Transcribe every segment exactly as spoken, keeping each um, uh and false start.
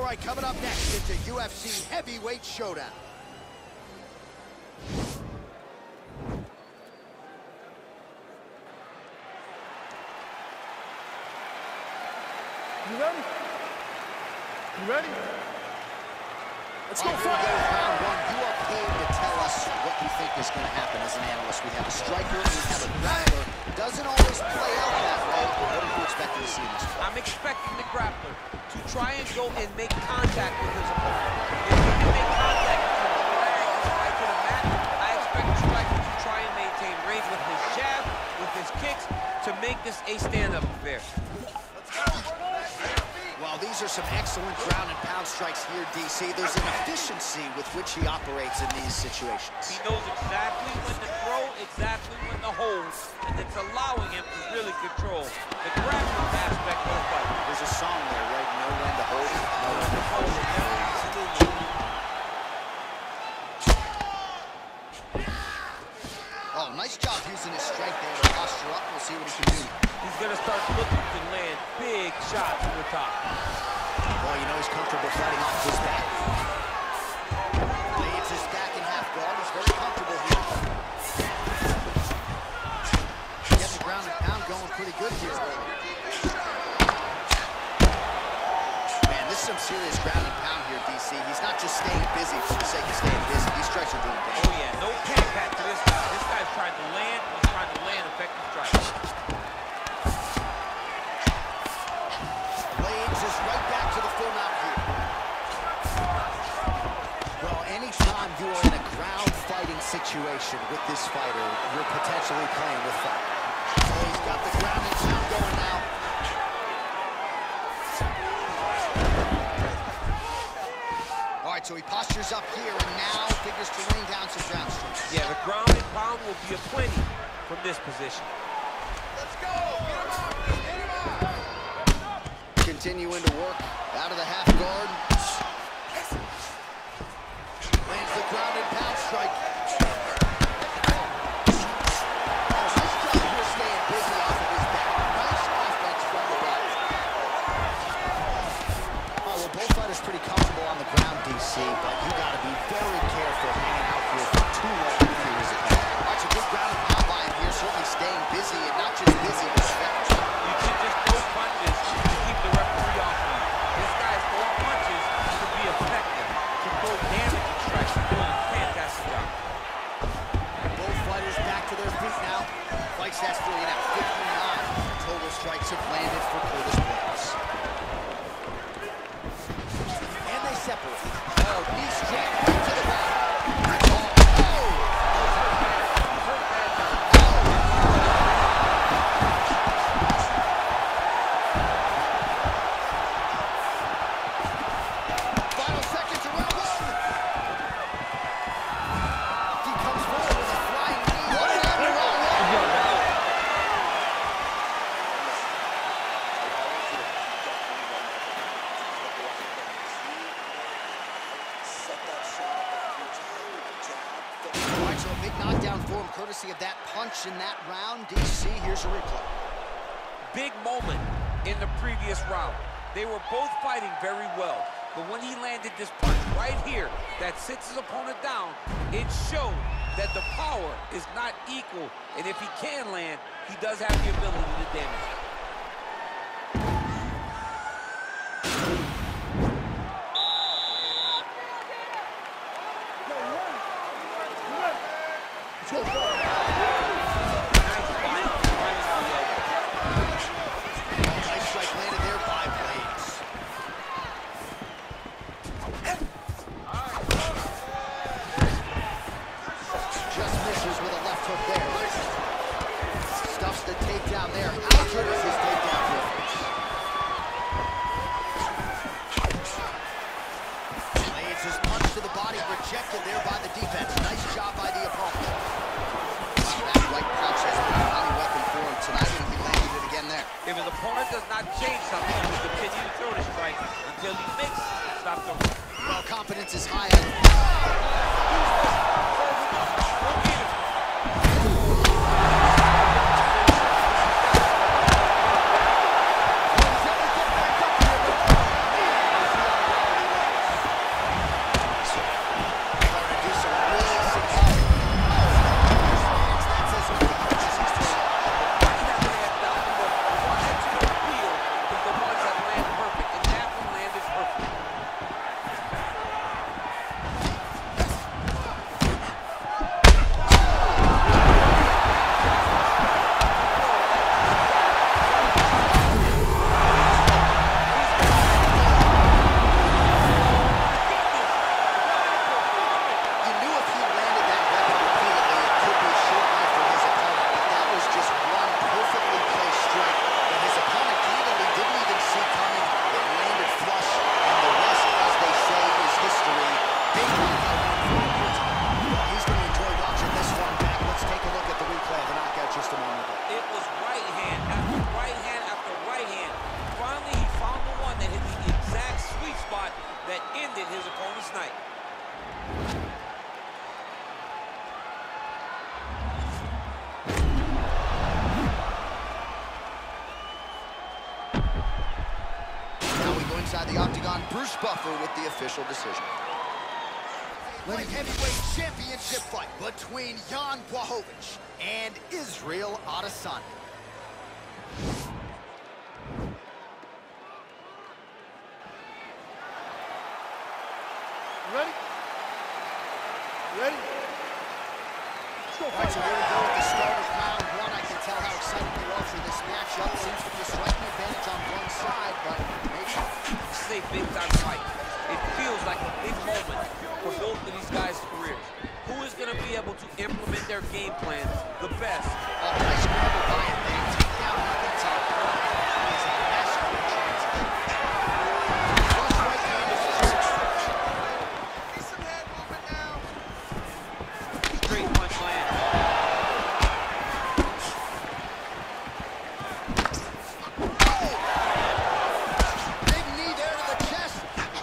All right, coming up next, it's a U F C heavyweight showdown. You ready? You ready? Let's go, fight! Round one. You are paid to tell us what you think is going to happen as an analyst. We have a striker and we have a grappler. Doesn't always play out that way. What are you expecting to see in this fight? I'm expecting the grappler to try and go and make contact with his opponent. If he can make contact with him, drag his fight to the mat, I expect the striker to try and maintain range with his jab, with his kicks, to make this a stand-up affair. Well, these are some excellent ground and pound strikes here, D C. There's an efficiency with which he operates in these situations. He knows exactly when to throw, exactly when to hold, and it's allowing him to really control the grappling aspect of the fight. There's a song there, right? Know when to hold it, know when to hold it. Absolutely. Oh, nice job using his strength there to posture up. We'll see what he can do. He's going to start looking to land big shots from the top. Well, you know he's comfortable fighting off his back. Leads his back in half guard. He's very comfortable here. Getting the ground and pound going pretty good here. Man, this is some serious ground and pound here, D C. He's not just staying busy for the sake of staying busy. These strikes are doing damage. Oh, yeah. No panic back to this guy. This guy's trying to land. He's trying to land effective strikes. Is right back to the full mount here. Well, anytime you are in a ground fighting situation with this fighter, you're potentially playing with fire. Oh, he's got the ground and pound going now. All right, so he postures up here and now figures to rain down some ground strikes. Yeah, the ground and pound will be aplenty from this position. Let's go! Get him out! Get him out! Continuing to work out of the half guard. Lands the ground and pound strike. Oh, nice job here staying busy off of his back. Nice offense from the back. Oh, well, both fighters pretty comfortable on the ground, D C, but you got to be very careful hanging out here for too long if you're his opponent. All right, so good ground and pound by him here, certainly staying busy, and not just busy, but effective. You can just throw punches to keep the referee off you. This guy's throwing punches to be effective, to throw damage and strikes. He's doing a fantastic job. Both fighters back to their feet now. Fight stats three now, fifty-nine. Total strikes have landed for Curtis Blades. And they separate. Oh, knee straight right to the back. Courtesy of that punch in that round, D C, here's a replay. Big moment in the previous round. They were both fighting very well, but when he landed this punch right here that sits his opponent down, it showed that the power is not equal, and if he can land, he does have the ability to damage. If his opponent does not change something, he will continue to throw the strike until he makes stop throwing. Well, confidence is high. ended his opponent's night. Now we go inside the octagon. Bruce Buffer with the official decision. Light heavyweight championship fight between Jan Blachowicz and Israel Adesanya. Ready? Ready? Let's go. All right, so here we go with the start of round one. I can tell how excited you are for this matchup. Seems to be a striking advantage on one side, but maybe. This is a big-time fight. It feels like a big moment for both of these guys' careers. Who is going to be able to implement their game plan the best? Oh, nice scramble by him there. Take down the top. He's a master of transit. Plus right hand is just Need some head movement now. Straight punch land. oh! Big knee there to the chest.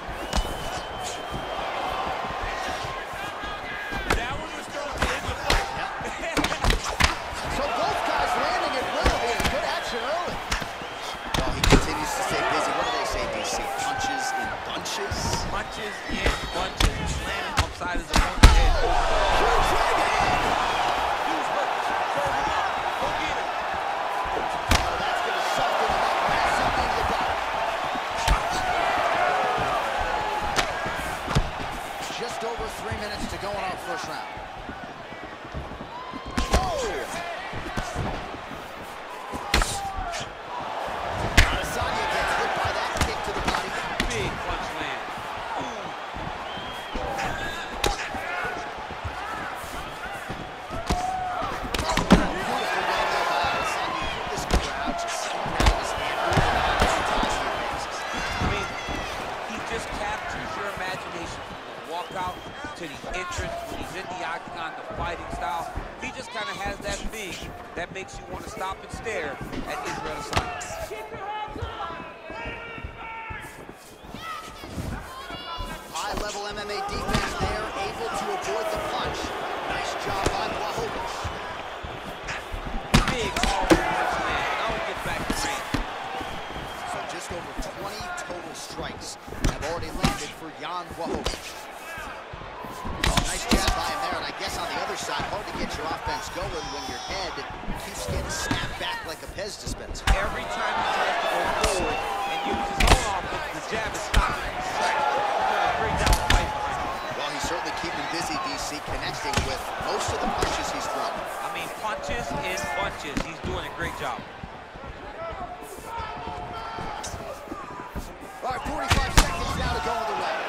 That one was thrown in the fight. So both guys landing at will here. Good action early. Well, he continues to stay busy. What do they say, D C? Punches in bunches? Punches in bunches. Landing upside his opponent's head. Huge right hand. Who's hurt? Serve him up. Go get him. Oh, that's going to suck him up. Massive knee to the body. Just over three minutes to go in our first round. Adesanya gets hit by that kick to the body. Big punch land. Ooh. Beautiful way there by Adesanya. This crowd just sitting out his hand moving around as he ties the faces. I mean, he just captures your imagination from the walkout to the entrance when he's in the octagon, the fighting style. He just kind of has that thing that makes you want to stop and stare at Israel Adesanya. High-level M M A defense there, able to avoid the punch. Nice job by Blachowicz. Big powerful punch land. Now he gets back to range. So just over twenty total strikes have already landed for Jan Blachowicz. Oh, nice jab by him there, and I guess on the other side, hard to get your offense going when your head keeps getting snapped back like a Pez dispenser. Every time he tries to go forward and use his own offense, the jab is stopped. He's doing a great job of fighting behind him. Well, he's certainly keeping busy, D C, connecting with most of the punches he's thrown. I mean, punches in bunches. He's doing a great job. All right, forty-five seconds now to go in the round.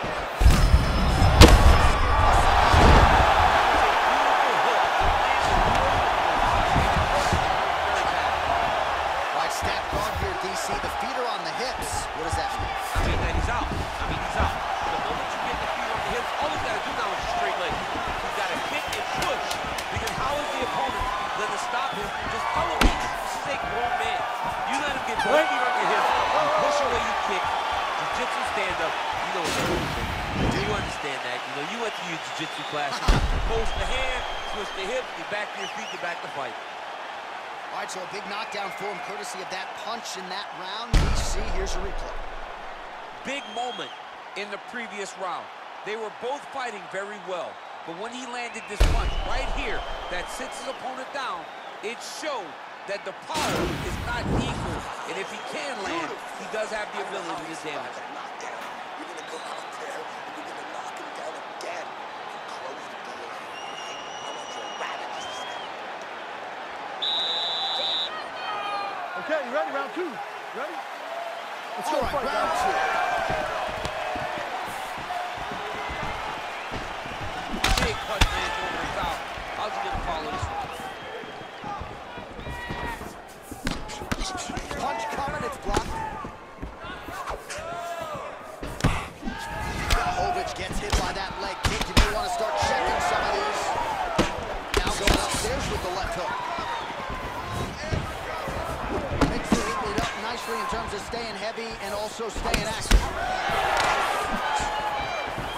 All right, stack guard here, D C. The feet are on the hips. What does that mean? I mean, that he's out. I mean, he's out. The moment you get the feet on the hips, all he's got to do now is straight leg. He's got to hit and push, because how is the opponent going to stop him from just elevating? This is a grown man. You let him get both feet on your hips, you push away, you kick, jiu-jitsu stand-up, you know what's going on. You understand that. You know, you went to your jiu-jitsu class. Post the hand, switch the hip, get back to your feet, get back to fight. All right, so a big knockdown for him, courtesy of that punch in that round. D C, here's a replay. Big moment in the previous round. They were both fighting very well, but when he landed this punch right here that sits his opponent down, it showed that the power is not equal, and if he can land, he does have the ability to damage him. You're gonna go out there and you're gonna knock him down again and close the deal. Right? I want your ravages to stop. Okay, you ready? Round two. Ready? Let's All go right, fight, round guys. two. Big punch lands over his out. How's he gonna follow this one? Punch coming, it's blocked. Blachowicz gets hit by that leg kick. You may want to start checking some of these. Now going upstairs with the left hook. Mixing it up nicely in terms of staying heavy and also staying active.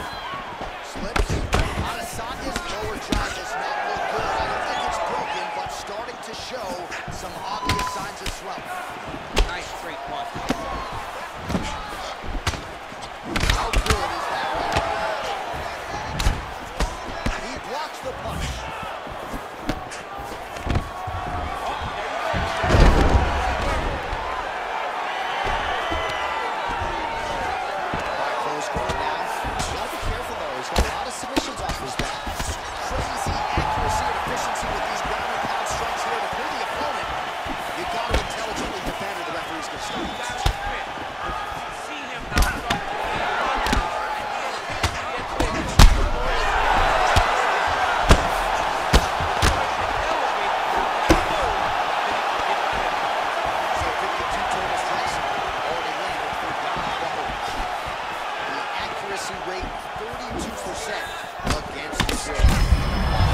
accuracy rate thirty-two percent against his will.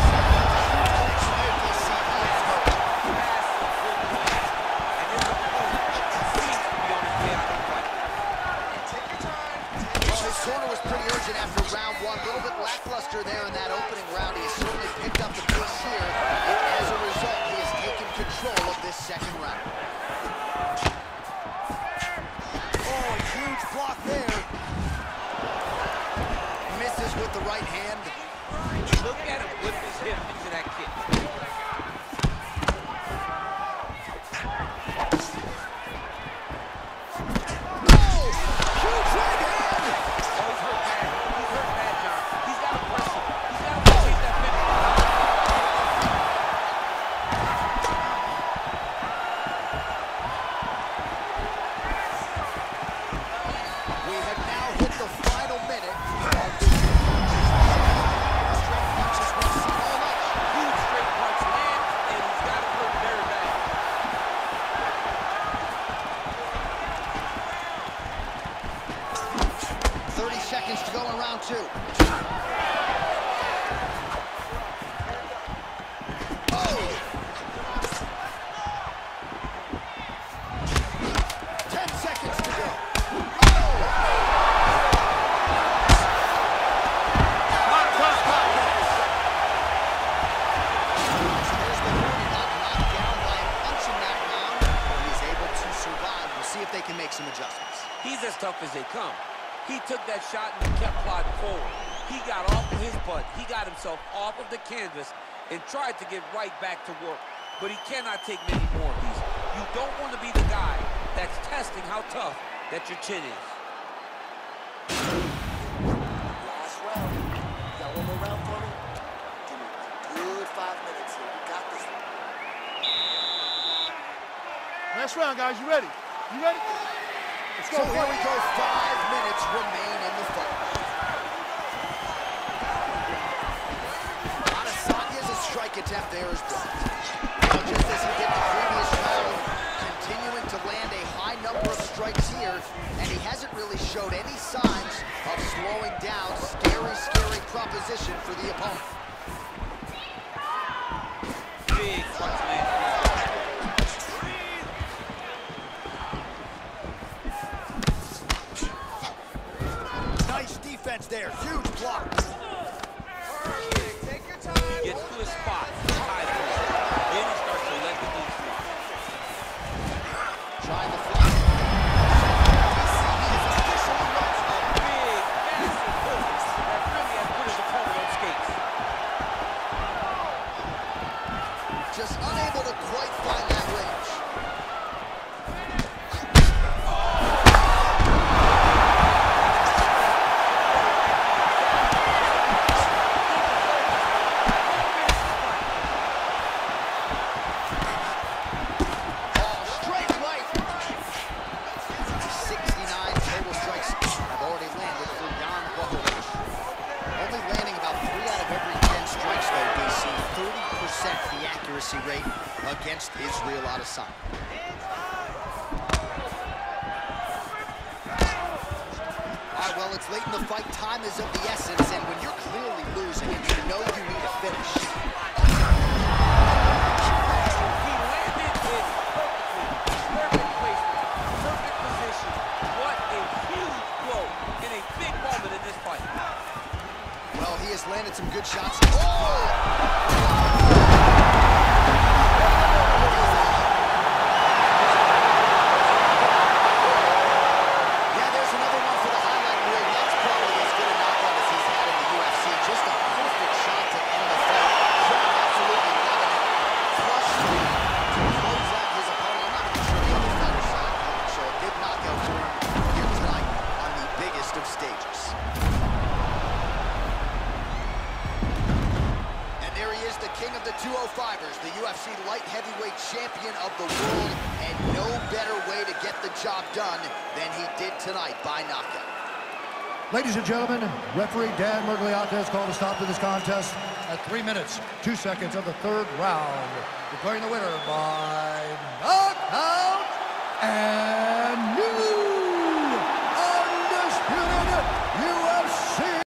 Corner was pretty urgent after round one. A little bit lackluster there in that opening round. He has certainly picked up the pace here. And as a result, he has taken control of this second round. Oh, a huge block there. Misses with the right hand. Look at him whip his hip into that kick. thirty seconds to go in round two. Oh! ten seconds to go. Oh! Hot, hot, hot. So there's the warning. Not knocked down by a punch in that round. He's able to survive. We'll see if they can make some adjustments. He's as tough as they come. He took that shot and kept plodding forward. He got off of his butt. He got himself off of the canvas and tried to get right back to work. But he cannot take many more of these. You don't want to be the guy that's testing how tough that your chin is. Last round. Got one more round for me? Give me a good five minutes here. We got this one. Last round, guys. You ready? You ready? Let's go. So here we go. Five minutes remain in the fight. Adesanya's a strike attempt there is blocked. Now, just as he did the previous round, continuing to land a high number of strikes here, and he hasn't really showed any signs of slowing down. Scary, scary proposition for the opponent. Big punch, man. There, huge block. Take your time. He gets to his spot, high point. Then he starts to let the knees drop. Trying to fly. He's officially lost a big, massive hook that really has put his opponent on skates. Just unable to quite find that range. The accuracy rate against Israel Adesanya. All right, well, it's late in the fight. Time is of the essence, and when you're clearly losing and you know you need a finish. He landed it perfectly. Perfect placement. Perfect position. What a huge blow in a big moment in this fight. Well, he has landed some good shots. Oh! two oh fivers, the U F C light heavyweight champion of the world, and no better way to get the job done than he did tonight by knockout. Ladies and gentlemen, referee Dan Mergliata has called a stop to this contest at three minutes, two seconds of the third round, declaring the winner by knockout and